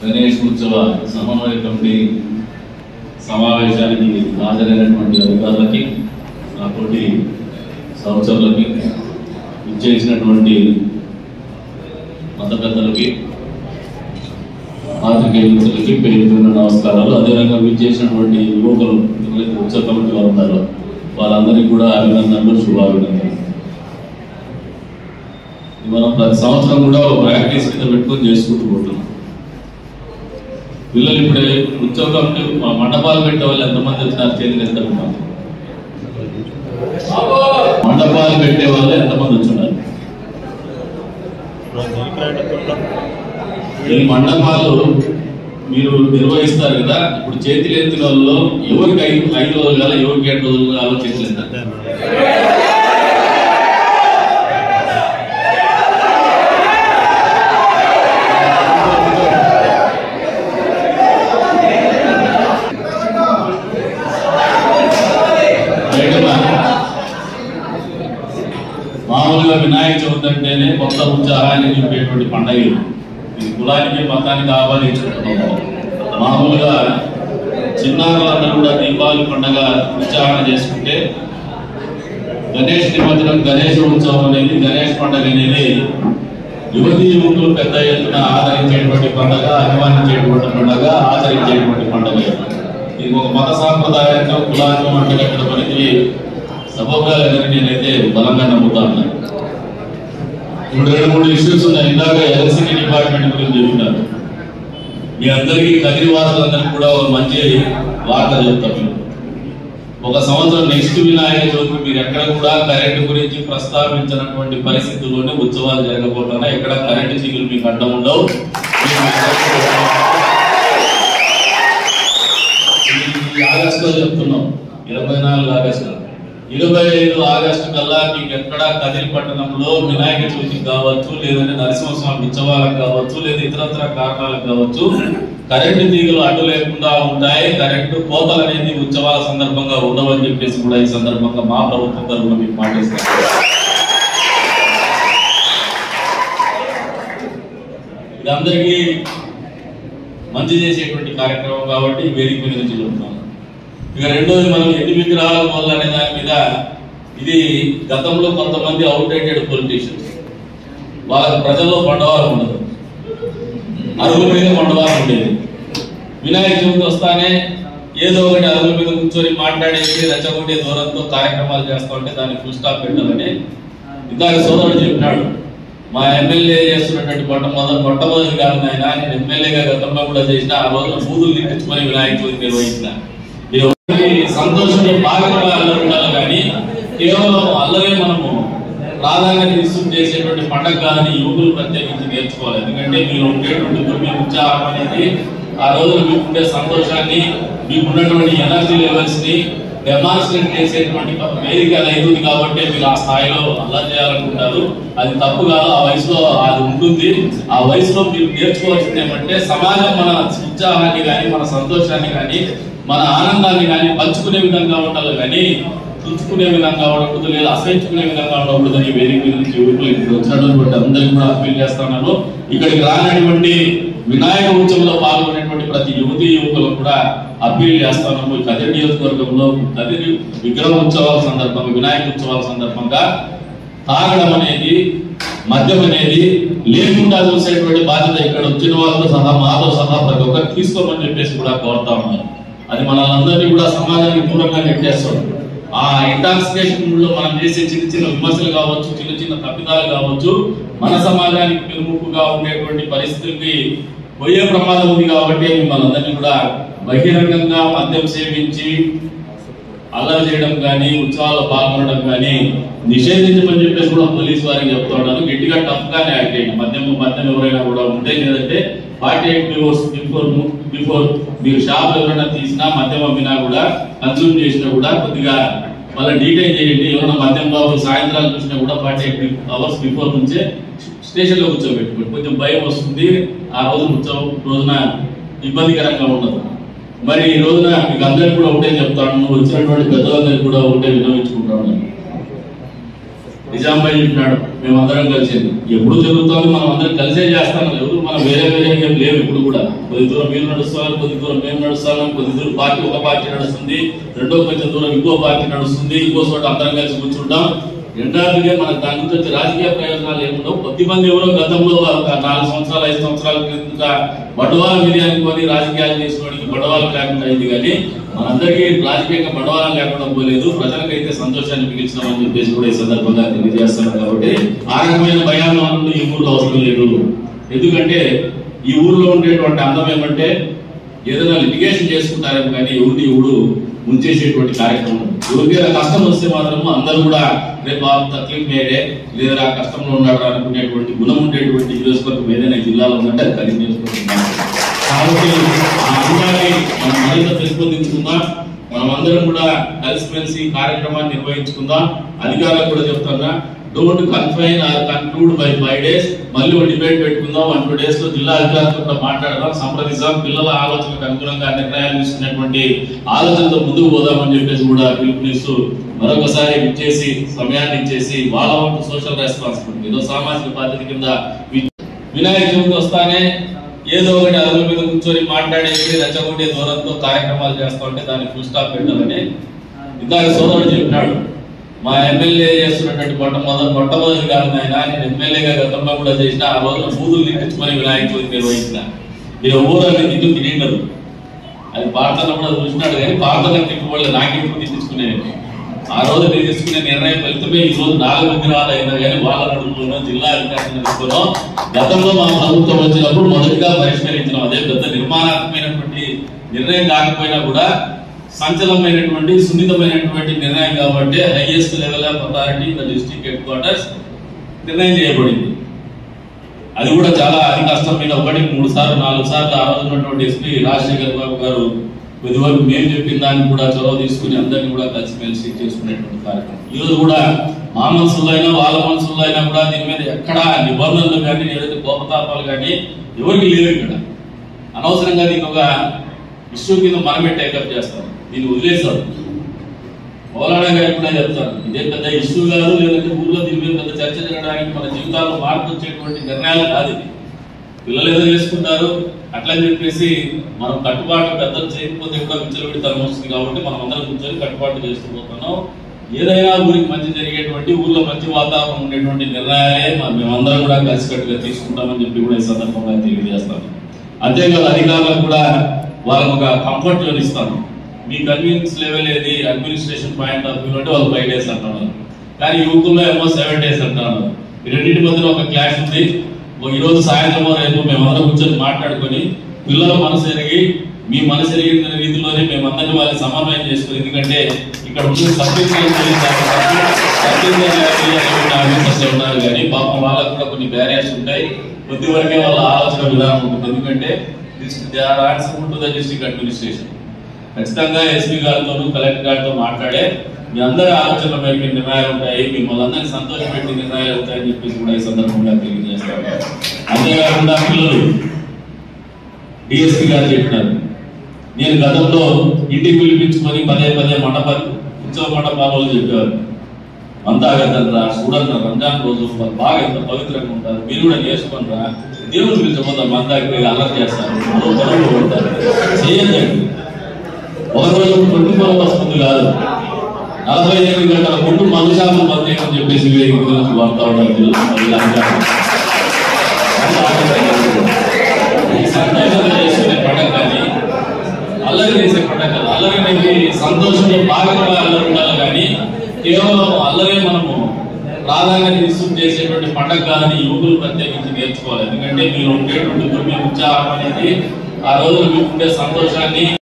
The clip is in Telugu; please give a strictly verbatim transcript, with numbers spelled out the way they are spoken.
గణేష్ ఉత్సవ సమన్వయ కమిటీ సమావేశానికి హాజరైనటువంటి అధికారులకి, నాతోటి సహచరులకి, ఇచ్చేసినటువంటి మత పెద్దలకి, పాత్రికేయ మిత్రులకి పేరున్న నమస్కారాలు. అదేవిధంగా విచ్చేసినటువంటి యువకులు ఎవరైతే ఉత్సవ కమిటీ వారు ఉన్నారో వాళ్ళందరికీ కూడా అభినందనలు, శుభాభినందనలు. మనం ప్రతి సంవత్సరం కూడా ఒక ప్రాక్టీస్ కింద పెట్టుకొని చేసుకుంటూ పోతున్నాం. పిల్లలు ఇప్పుడే ఉత్సవ కమిటీ మండపాలు పెట్టే వాళ్ళు ఎంతమంది వచ్చినారు చేతులు ఎంత ఉంటాం? మండపాలు పెట్టే వాళ్ళు ఎంతమంది వచ్చినారు? ఈ మండపాలు మీరు నిర్వహిస్తారు కదా, ఇప్పుడు చేతులు ఎత్తిన వాళ్ళు ఎవరికి ఐదు ఐదు రోజులు కాదు, ఎవరికి ఏడు రోజులు కాదు చేతులు ఎత్తారు. మామూలుగా వినాయక చవితి అంటేనే కొత్త ఉత్సాహాన్ని నింపేటువంటి పండుగ. ఇది కులానికి మతానికి ఆహ్వానించుకుంటున్నాము. మామూలుగా చిన్నారులందరూ కూడా దీపావళి పండుగ ఉత్సాహం చేసుకుంటే, గణేష్ నిమజ్జనం, గణేష్ ఉత్సవం అనేది, గణేష్ పండుగ అనేది యువతీ యువకులు పెద్ద ఎత్తున ఆదరించేటువంటి పండుగ, అభిమానించేటువంటి పండుగ, ఆచరించేటువంటి పండుగ. ఇది ఒక మత సాంప్రదాయంగా కులానికి వంటగట్టిన పనికి సభోగాలని నేనైతే బలంగా నమ్ముతాను. ఇప్పుడు రెండు మూడు ఇష్యూస్ ఉన్నాయి. ఇందాక ఎలక్ట్రిసిటీ డిపార్ట్మెంట్ గురించి చెప్పినారు. మీ అందరికీ కదిరివాసులందరికీ కూడా ఒక మంచి వార్త చెప్తాను. ఒక సంవత్సరం నెక్స్ట్ వినాయక చవితి మీరు ఎక్కడ కూడా కరెంటు గురించి ప్రస్తావించినటువంటి పరిస్థితుల్లోనే ఉత్సవాలు జరగబోతున్నాయి. ఎక్కడ కరెంటు తీగులు మీకు అడ్డం ఉండవు. ఆగస్టులో చెప్తున్నాం, ఇరవై నాలుగు ఆగస్టు ఇరవై ఐదు ఆగస్టు కల్లా మీకు ఎక్కడ కదిరి పట్టణంలో వినాయక చవితికి కావచ్చు, లేదంటే నరసింహస్వామి ఉత్సవాలకు కావచ్చు, లేదా ఇతరత్ర కారణాలకు కావచ్చు, కరెంటు తీగలు అడ్డు లేకుండా ఉంటాయి. కరెంటు కోతలు అనేది ఉత్సవాల సందర్భంగా ఉండవని చెప్పేసి కూడా ఈ సందర్భంగా మా ప్రభుత్వం తరఫున మీకు మాటిస్తాం. ఇది అందరికీ మంచి చేసేటువంటి కార్యక్రమం కాబట్టి వేదిక మీద నుంచి చెబుతున్నాం. ఇక రెండోది, మనం ఎన్ని విగ్రహాల వల్ల అనే దాని మీద, ఇది గతంలో కొంతమంది అవుట్డేటెడ్ పొలిటీషియన్స్, వాళ్ళకి ప్రజల్లో పండవాలు ఉండదు, అరుగుల మీద పండవాలు ఉండేది. వినాయక చవితి వస్తానే ఏదో ఒకటి అరుగుల మీద కూర్చొని మాట్లాడేసి రెచ్చగొట్టే దూరంతో కార్యక్రమాలు చేస్తా ఉంటే దానికి ఫుల్ స్టాప్ పెట్టాలని ఇందాక సోదరుడు చెప్పినాడు. మా ఎమ్మెల్యే చేస్తున్నటువంటి మొట్టమొదటి మొట్టమొదటి కాదు ఆయన, నేను ఎమ్మెల్యేగా గతంలో కూడా చేసిన, ఆ రోజున బూదులు నింపించుకొని వినాయక చవితి నిర్వహించిన. సంతోషంలో భాగంగా అల్లరి ఉండాలి కానీ కేవలం అల్లరే మనము ప్రాధాన్యత ఇస్తూ చేసేటువంటి పండుగ కాదని యువకులు ప్రత్యేకించి నేర్చుకోవాలి. ఎందుకంటే మీరు ఉండేటువంటి మీ ఉత్సాహం అనేది, ఆ రోజున మీకుండే సంతోషాన్ని, మీకున్నటువంటి ఎనర్జీ లెవెల్స్ ని డెమాన్స్ట్రేట్ చేసేటువంటి వేదిక అనేది కాబట్టి మీరు ఆ స్థాయిలో అల్లరి చేయాలనుకుంటారు. అది తప్పు కాదు, ఆ వయసులో అది ఉంటుంది. ఆ వయసులో మీరు నేర్చుకోవాల్సింది ఏమంటే, సమాజం మన ఉత్సాహాన్ని కానీ, మన సంతోషాన్ని కానీ, మన ఆనందాన్ని కానీ పంచుకునే విధంగా ఉండాలి కానీ తుంచుకునే విధంగా ఉండకూడదు, లేదా అసహించుకునే విధంగా ఉండకూడదు. ఈ వేదిక మీద నుంచి యువకులు ఇప్పుడు వచ్చినటువంటి అందరికీ కూడా అప్పీల్ చేస్తున్నాను. ఇక్కడికి రానటువంటి వినాయక ఉత్సవంలో పాల్గొనేటువంటి ప్రతి యువతీ యువకులకు కూడా అప్పీల్ చేస్తున్నాము. కదిరి నియోజకవర్గంలో కదిరి విగ్రహ ఉత్సవాల సందర్భంగా, వినాయక ఉత్సవాల సందర్భంగా తాగడం అనేది, మద్యం అనేది లేకుండా చూసేటువంటి బాధ్యత ఇక్కడ వచ్చిన వాళ్ళతో సహా, మాతో సహా ప్రతి ఒక్కరు తీసుకోమని చెప్పేసి కూడా కోరుతా ఉన్నారు. అది మనల్ని కూడా సమాజానికి దూరంగా నెట్టేస్తాం. ఆ ఇంటాక్సికేషన్ లో మనం చేసే చిన్న చిన్న విమర్శలు కావచ్చు, చిన్న చిన్న తప్పిదాలు కావచ్చు, మన సమాజానికి పెనుముప్పుగా ఉండేటువంటి పరిస్థితులకి పోయే ప్రమాదం ఉంది. కాబట్టి మనందరినీ కూడా బహిరంగంగా మద్యం సేవించి అల్లరి చేయడం కానీ, ఉత్సవాల్లో పాల్గొనడం కానీ నిషేధించమని చెప్పేసి కూడా పోలీసు వారికి చెప్తా ఉన్నాను. గట్టిగా టఫ్ గానే యాక్ట్ అయ్యింది. మద్యం మద్యం ఎవరైనా కూడా ఉంటే, లేదంటే ఫార్టీ ఎయిట్ బిఫోర్ బిఫోర్ మీరు షాప్ ఎవరైనా తీసినా, మద్యం అమ్మినా కూడా, కన్సూమ్ చేసినా కూడా కొద్దిగా వాళ్ళ డీటెయిల్ చేయండి. ఎవరైనా మద్యం బాబు సాయంత్రాలు చూసినా కూడా ఫార్టీ ఎయిట్ అవర్స్ బిఫోర్ నుంచే స్టేషన్ లో కూర్చోబెట్టుకోండి. కొంచెం భయం వస్తుంది. ఆ రోజు ఉత్సవం రోజున ఇబ్బందికరంగా ఉండదు. మరి ఈ రోజున మీకు అందరికీ కూడా ఒకటే చెప్తాను, వచ్చినటువంటి పెద్దలందరికీ కూడా ఒకటే వినవించుకుంటాను. నిజాంబాయి చెప్పినాడు మేమందరం కలిసేది ఎప్పుడు జరుగుతుంది, మనం అందరం కలిసే చేస్తాం. ఎవరు మనం వేరే వేరే ఏం లేవు. ఇప్పుడు కూడా కొద్ది దూరం మీరు నడుస్తున్నారు, కొద్ది దూరం మేము నడుస్తాము, కొద్ది దూరం పార్టీ ఒక పార్టీ నడుస్తుంది, రెండో కొంచెం దూరం ఇంకో పార్టీ నడుస్తుంది, ఇంకో చోట అందరం కలిసి కూర్చుంటాం. రెండాదిగా మనకు దాని నుంచి వచ్చే రాజకీయ ప్రయోజనాలు ఏముండవు. కొద్ది మంది ఎవరో గతంలో నాలుగు సంవత్సరాలు ఐదు సంవత్సరాల క్రింద బడవాల బిర్యానీ కొని రాజకీయాలు చేసుకోవడానికి బడవాలు లేకుండా అయింది. కానీ మనందరికీ రాజకీయంగా బడవాలం లేకుండా పోలేదు. ప్రజలకైతే సంతోషాన్ని మిగిల్చినామని చెప్పేసి కూడా ఈ సందర్భంగా తెలియజేస్తాను. కాబట్టి ఆ రకమైన భయాలు ఈ ఊర్లో అవసరం లేదు. ఎందుకంటే ఈ ఊర్లో ఉండేటువంటి అందం ఏమంటే ఏదైనా లిటిగేషన్ చేసుకుంటారేమో కానీ ఎవరిని ఎవడు ముంచేసేటువంటి కార్యక్రమం. ఎవరికైనా కష్టం వస్తే మాత్రము అందరూ కూడా రేపు బాబు తక్లీఫ్ మేడే లేదా ఆ కష్టంలో ఉన్నాడు అనుకునేటువంటి గుణం ఉండేటువంటి నియోజకవర్గం ఏదైనా జిల్లాలో ఉందంటే అది కలిసి నియోజకవర్గం. కాబట్టి ఆ అంశాన్ని మనం మరింత పెంపొందించుకుందాం. మనం అందరం కూడా కలిసిమెలిసి కార్యక్రమాన్ని నిర్వహించుకుందాం. అధికారులకు కూడా చెప్తున్నా, don't confine or conclude by five days. మళ్ళీ ఒక డిబేట్ పెట్టుకుందాం. వన్ టూ డేస్ లో జిల్లా అధికారులతో కూడా మాట్లాడదాం, సంప్రదిస్తాం. పిల్లల ఆలోచనకు అనుగుణంగా నిర్ణయాలు తీసుకునేటువంటి ఆలోచనతో ముందుకు పోదామని చెప్పేసి కూడా పిలుపునిస్తూ మరొకసారి ఇచ్చేసి సమయాన్ని ఇచ్చేసి వాళ్ళ వంటి సోషల్ రెస్పాన్సిబిలిటీ ఏదో సామాజిక బాధ్యత కింద వినాయక చవితి వస్తానే ఏదో ఒకటి అదుపు మీద కూర్చొని మాట్లాడేసి రెచ్చగొట్టే దూరంతో కార్యక్రమాలు చేస్తా ఉంటే దానికి ఫుల్ స్టాప్ పెట్టాలని ఇందాక సోదరుడు చెప్పినాడు. మా ఎమ్మెల్యే చేస్తున్నటువంటి మొట్టమొదటి మొట్టమొదటి కాదు ఆయన, నేను ఎమ్మెల్యేగా గతంలో కూడా చేసిన ఆ రోజున బూదులు నింపించుకొని వినాయక చవితి నిర్వహించిన. మీరు ఊరని తిట్టు తింటారు, అది పాడుతున్న కూడా చూసినాడు. కానీ పాడుతున్న తిట్టుకోవాలి నాకెప్పుడు తిట్టించుకునేది. ఆ రోజు నేను తీసుకునే నిర్ణయం ఫలితమే ఈ రోజు నాలుగు విగ్రహాలు అయినా కానీ వాళ్ళ నడుపులో జిల్లా అధికారులు నడుపులో గతంలో మా ప్రభుత్వం వచ్చినప్పుడు మొదటిగా పరిష్కరించడం. అదే పెద్ద నిర్మాణాత్మకమైనటువంటి నిర్ణయం కాకపోయినా కూడా సంచలనమైనటువంటి సున్నితమైనటువంటి నిర్ణయం కాబట్టి highest level of authority the district headquarters నిర్ణయం చేయబడింది. అది కూడా చాలా అతి కష్టం మీద ఒకటి మూడు సార్లు నాలుగు సార్లు ఆ రోజు ఉన్నటువంటి ఎస్పీ రాజశేఖర్ బాబు గారు కొద్దివరకు మేము చెప్పిన దాన్ని కూడా చొరవ తీసుకుని అందరినీ కూడా కలిసిమెలిసి చేసుకునేటువంటి కార్యక్రమం. ఈ రోజు కూడా మా మనసుల్లో అయినా వాళ్ళ మనసుల్లో అయినా కూడా దీని మీద ఎక్కడ నిబంధనలు కానీ ఏదైతే కోపతాపాలు కానీ ఎవరికి లేవు. ఇక్కడ అనవసరంగా దీన్ని ఒక ఇష్యూ కింద మనమే టేకప్ చేస్తాం, దీన్ని వదిలేస్తారు. మౌలానా గారు కూడా చెప్తారు, ఇదే పెద్ద ఇష్యూ కాదు, లేదంటే ఊర్లో దీని మీద పెద్ద చర్చ జరగడానికి మన జీవితాల్లో మార్పు వచ్చేటువంటి నిర్ణయాలు కాదు. ఇది పిల్లలు ఏదో చేసుకుంటారు అట్లని చెప్పేసి మనం కట్టుబాటు పెద్దలు చేయకపోతే కూడా విచ్చలవిడి తరం వస్తుంది. కాబట్టి మనం అందరం కూర్చొని కట్టుబాటు చేస్తూ పోతున్నాం. ఏదైనా ఊరికి మంచి జరిగేటువంటి ఊర్లో మంచి వాతావరణం ఉండేటువంటి నిర్ణయాలే మేమందరం కూడా కలిసికట్టుగా తీసుకుంటామని చెప్పి కూడా ఈ సందర్భంగా తెలియజేస్తాను. అంతేకాదు అధికారులకు కూడా వాళ్ళకు ఒక కంఫర్ట్ జోన్ ఇస్తాను. మీ కన్వీనియన్స్ లెవెల్ ఏది అడ్మినిస్ట్రేషన్ పాయింట్ ఆఫ్ వ్యూ అంటే వాళ్ళు ఫైవ్ డేస్ అంటున్నారు, కానీ యూత్లో ఏమో సెవెన్ డేస్ అంటున్నారు. ఈ రెండింటి మధ్యలో ఒక క్లాష్ ఉంది. ఈ రోజు సాయంత్రం రేపు మేమందరం కూర్చొని మాట్లాడుకొని పిల్లల మనసు ఎరిగి మీ మనసు ఎరిగిన రీతిలోనే మేమందరినీ వాళ్ళని సమన్వయం చేసుకుని, ఎందుకంటే ఇక్కడ ఉన్న సబ్జెక్ట్ ఉన్నారు కానీ పాపం వాళ్ళకు కూడా కొన్ని బ్యారియర్స్ ఉంటాయి. కొద్ది వరకే వాళ్ళ ఆలోచన విధానం ఉంటుంది. ఎందుకంటే డిస్ట్రిక్ట్ అడ్మినిస్ట్రేషన్ ఖచ్చితంగా ఎస్పీ గారితోనూ కలెక్టర్ గారితో మాట్లాడే మీ అందరి ఆలోచనల మేరకు నిర్ణయాలు ఉంటాయి, మిమ్మల్ని అందరినీ సంతోషపెట్టి నిర్ణయాలు ఉంటాయని చెప్పేసి కూడా ఈ సందర్భంగా తెలియజేస్తారు. అంతేకాకుండా పిల్లలు డిఎస్పీ గారు చెప్పినారు, నేను గతంలో ఇంటికి పిలిపించుకొని పదే పదే మండప ఉత్సవ మండపాలలో చెప్పేవారు, అంతా కదండ్రా చూడండి రంజాన్ రోజు బాగా ఎంత పవిత్రంగా ఉంటారు, మీరు కూడా నేర్చుకుంటారా, దేవుడు పిలిచిపోతాం అంతా అలర్ట్ చేస్తారు, గొడవలు కొడతారు, చేయొద్దండి. ఒక రోజు ట్వంటీ ఫోర్ అవర్స్ ముందు కాదు, నలభై ఎనిమిది గంటల ముందు మధుశాతం బంద్ అని చెప్పేసి వాడుతూ ఉంటారు. సంతోషంగా చేసుకునే పండుగ కానీ అల్లరి చేసే పండుగ కాదు. అల్లరి అనేది సంతోషంలో భాగంగా అల్లరి ఉండాలి కానీ కేవలం అల్లరే మనము ప్రాధాన్యత ఇస్తూ చేసేటువంటి పండుగ కాదని యువకులు ప్రత్యేకించి నేర్చుకోవాలి. ఎందుకంటే మీరు ఉండేటువంటి ఉత్సాహం అనేది ఆ రోజు మీకు ఉండే సంతోషాన్ని